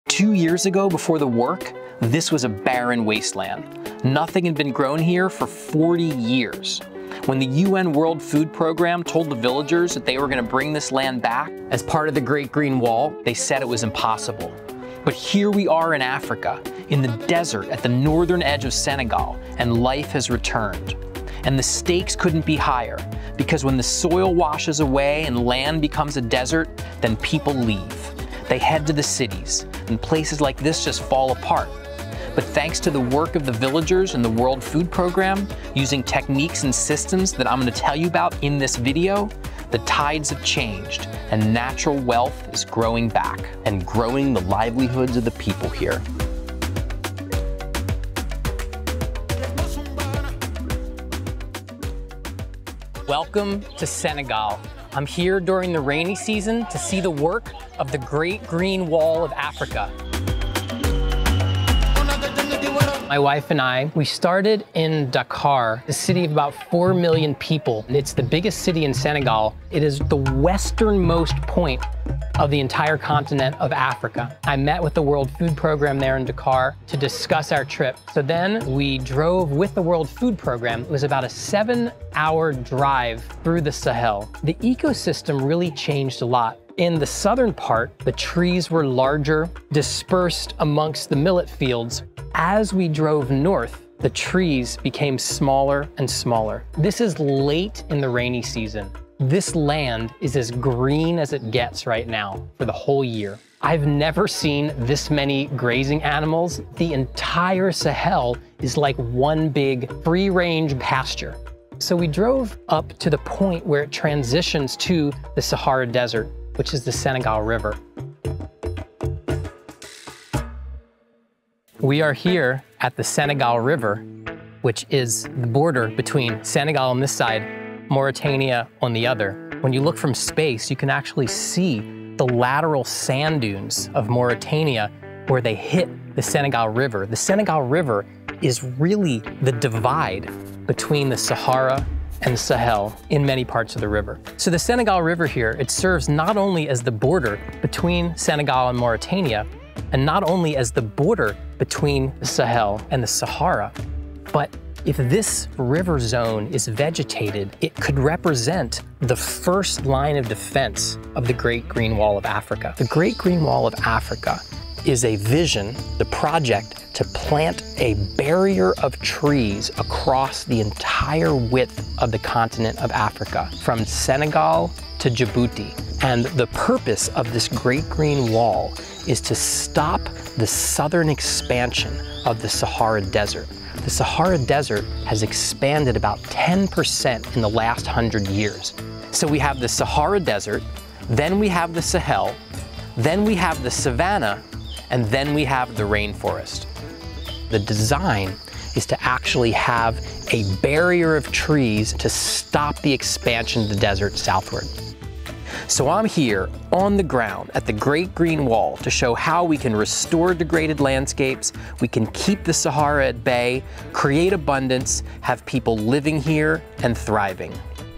2 years ago, before the work, this was a barren wasteland. Nothing had been grown here for 40 years. When the UN World Food Program told the villagers that they were going to bring this land back as part of the Great Green Wall, they said it was impossible. But here we are in Africa, in the desert at the northern edge of Senegal, and life has returned. And the stakes couldn't be higher, because when the soil washes away and land becomes a desert, then people leave. They head to the cities, and places like this just fall apart. But thanks to the work of the villagers and the World Food Program, using techniques and systems that I'm going to tell you about in this video, the tides have changed, and natural wealth is growing back and growing the livelihoods of the people here. Welcome to Senegal. I'm here during the rainy season to see the work of the Great Green Wall of Africa. My wife and I, we started in Dakar, a city of about 4 million people. It's the biggest city in Senegal. It is the westernmost point of the entire continent of Africa. I met with the World Food Program there in Dakar to discuss our trip. So then we drove with the World Food Program. It was about a 7-hour drive through the Sahel. The ecosystem really changed a lot. In the southern part, the trees were larger, dispersed amongst the millet fields. As we drove north, the trees became smaller and smaller. This is late in the rainy season. This land is as green as it gets right now for the whole year. I've never seen this many grazing animals. The entire Sahel is like one big free-range pasture. So we drove up to the point where it transitions to the Sahara Desert, which is the Sagal River. We are here at the Sagal River, which is the border between Senegal on this side, Mauritania on the other. When you look from space, you can actually see the lateral sand dunes of Mauritania where they hit the Sagal River. The Sagal River is really the divide between the Sahara and the Sahel in many parts of the river. So the Sagal River here, it serves not only as the border between Senegal and Mauritania, and not only as the border between the Sahel and the Sahara, but if this river zone is vegetated, it could represent the first line of defense of the Great Green Wall of Africa. The Great Green Wall of Africa is a vision, the project to plant a barrier of trees across the entire width of the continent of Africa, from Senegal to Djibouti. And the purpose of this Great Green Wall is to stop the southern expansion of the Sahara Desert. The Sahara Desert has expanded about 10% in the last 100 years. So we have the Sahara Desert, then we have the Sahel, then we have the savanna, and then we have the rainforest. The design is to actually have a barrier of trees to stop the expansion of the desert southward. So I'm here on the ground at the Great Green Wall to show how we can restore degraded landscapes, we can keep the Sahara at bay, create abundance, have people living here and thriving.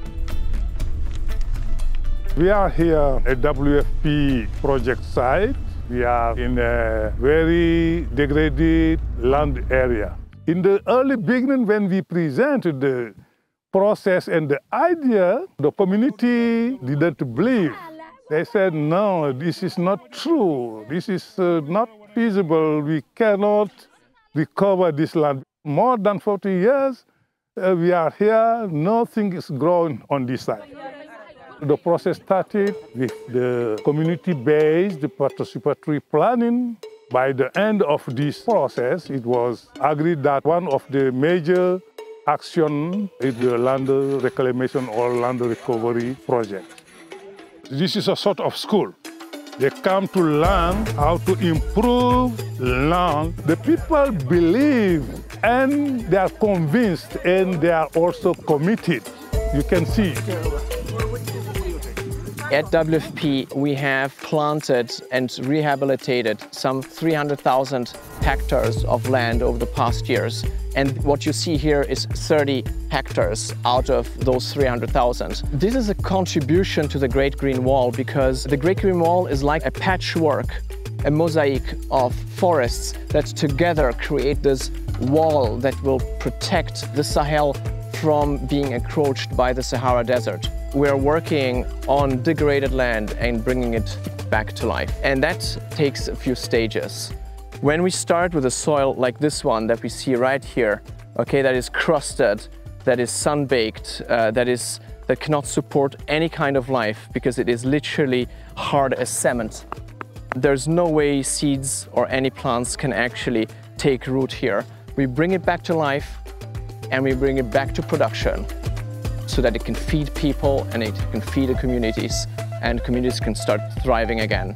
We are here at WFP project site. We are in a very degraded land area. In the early beginning, when we presented the process and the idea, the community didn't believe. They said, no, this is not true. This is not feasible. We cannot recover this land. More than 40 years, we are here. Nothing is growing on this side. The process started with the community-based participatory planning. By the end of this process, it was agreed that one of the major action is the land reclamation or land recovery project. This is a sort of school. They come to learn how to improve land. The people believe and they are convinced and they are also committed. You can see. At WFP, we have planted and rehabilitated some 300,000 hectares of land over the past years. And what you see here is 30 hectares out of those 300,000. This is a contribution to the Great Green Wall because the Great Green Wall is like a patchwork a mosaic of forests that together create this wall that will protect the Sahel from being encroached by the Sahara Desert. We're working on degraded land and bringing it back to life. And that takes a few stages. When we start with a soil like this one that we see right here, okay, that is crusted, that is sun-baked, that cannot support any kind of life because it is literally hard as cement. There's no way seeds or any plants can actually take root here. We bring it back to life and we bring it back to production so that it can feed people and it can feed the communities and communities can start thriving again.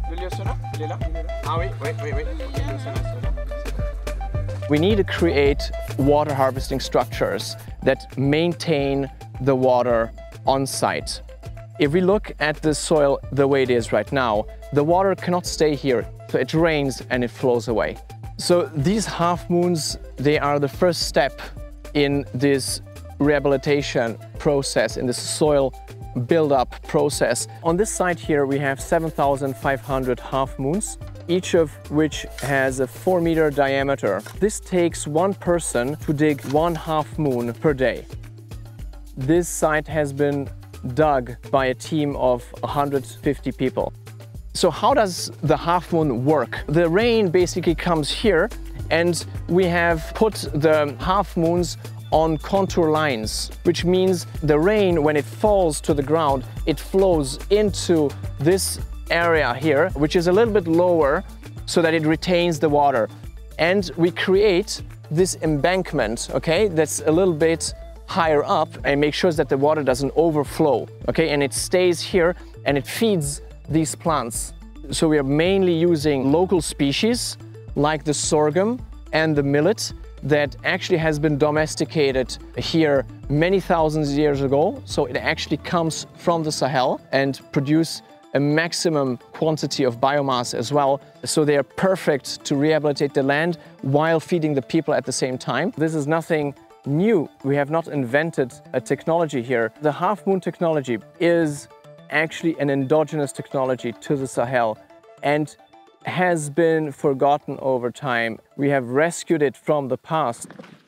We need to create water harvesting structures that maintain the water on site. If we look at the soil the way it is right now, the water cannot stay here, so it rains and it flows away. So these half moons, they are the first step in this rehabilitation process, in this soil build-up process. On this site here, we have 7,500 half moons, each of which has a 4-meter diameter. This takes one person to dig 1 half moon per day. This site has been dug by a team of 150 people. So how does the half moon work? The rain basically comes here and we have put the half moons on contour lines, which means the rain, when it falls to the ground, it flows into this area here, which is a little bit lower so that it retains the water. And we create this embankment, okay, that's a little bit higher up and make sure that the water doesn't overflow, okay, and it stays here and it feeds these plants. So we are mainly using local species like the sorghum and the millet that actually has been domesticated here many thousands of years ago. So it actually comes from the Sahel and produce a maximum quantity of biomass as well. So they are perfect to rehabilitate the land while feeding the people at the same time. This is nothing new. We have not invented a technology here. The half moon technology is actually an endogenous technology to the Sahel and has been forgotten over time. We have rescued it from the past.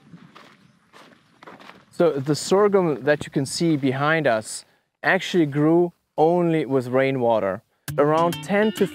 So the sorghum that you can see behind us actually grew only with rainwater. Around 10 to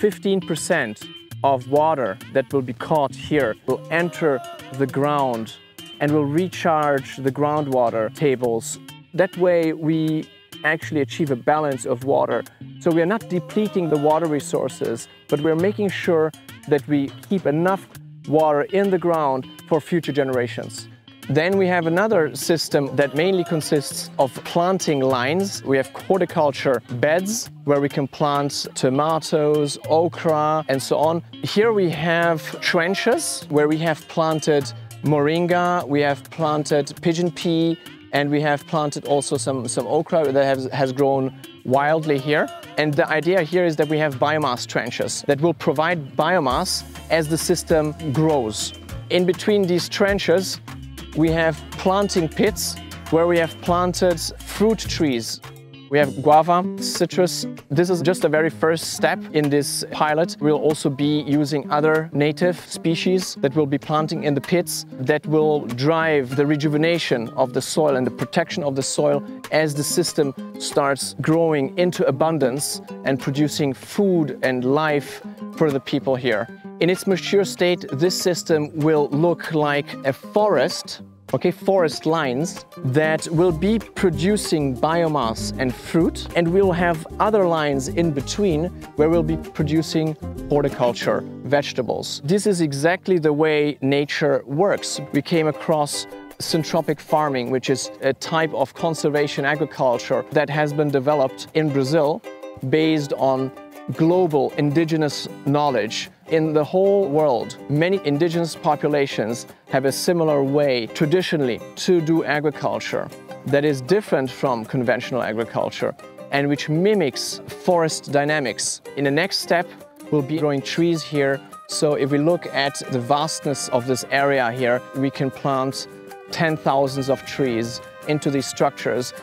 15% of water that will be caught here will enter the ground and will recharge the groundwater tables. That way we actually achieve a balance of water. So we are not depleting the water resources, but we're making sure that we keep enough water in the ground for future generations. Then we have another system that mainly consists of planting lines. We have horticulture beds where we can plant tomatoes, okra, and so on. Here we have trenches where we have planted moringa, we have planted pigeon pea, and we have planted also some okra that has grown wildly here. And the idea here is that we have biomass trenches that will provide biomass as the system grows. In between these trenches, we have planting pits where we have planted fruit trees. We have guava, citrus. This is just a very first step in this pilot. We'll also be using other native species that we'll be planting in the pits that will drive the rejuvenation of the soil and the protection of the soil as the system starts growing into abundance and producing food and life for the people here. In its mature state, this system will look like a forest, okay, forest lines that will be producing biomass and fruit, and we'll have other lines in between where we'll be producing horticulture, vegetables. This is exactly the way nature works. We came across syntropic farming, which is a type of conservation agriculture that has been developed in Brazil based on global indigenous knowledge. In the whole world, many indigenous populations have a similar way traditionally to do agriculture that is different from conventional agriculture and which mimics forest dynamics. In the next step, we'll be growing trees here. So if we look at the vastness of this area here, we can plant 10,000s of trees into these structures.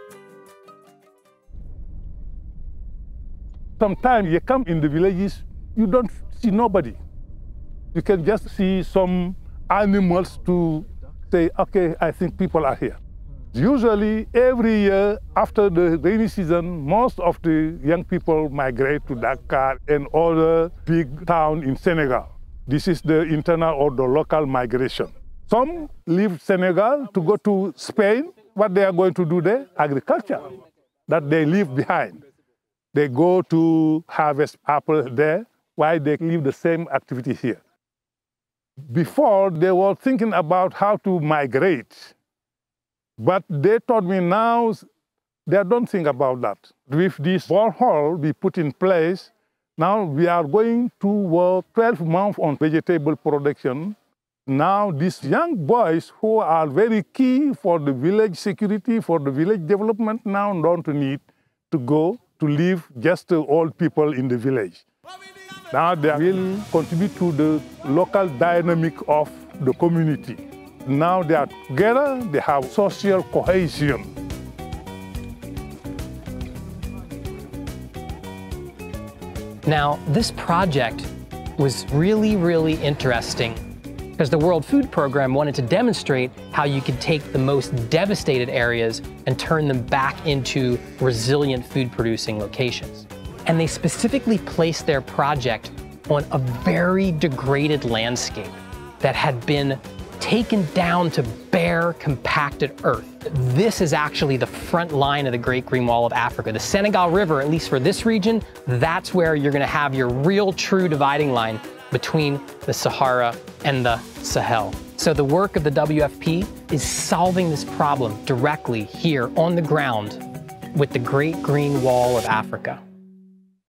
Sometimes you come in the villages, you don't see nobody. You can just see some animals to say, okay, I think people are here. Usually, every year after the rainy season, most of the young people migrate to Dakar and other big towns in Senegal. This is the internal or the local migration. Some leave Senegal to go to Spain. What they are going to do there? Agriculture, that they leave behind. They go to harvest apple there, while they leave the same activity here. Before, they were thinking about how to migrate. But they told me now they don't think about that. With this borehole we put in place, now we are going to work 12 months on vegetable production. Now these young boys who are very key for the village security, for the village development, now don't need to go to live just the old people in the village. Now they will contribute to the local dynamic of the community. Now they are together, they have social cohesion. Now, this project was really interesting because the World Food Program wanted to demonstrate how you could take the most devastated areas and turn them back into resilient food-producing locations. And they specifically placed their project on a very degraded landscape that had been taken down to bare, compacted earth. This is actually the front line of the Great Green Wall of Africa. The Senegal River, at least for this region, that's where you're gonna have your real true dividing line between the Sahara and the Sahel. So the work of the WFP is solving this problem directly here on the ground with the Great Green Wall of Africa.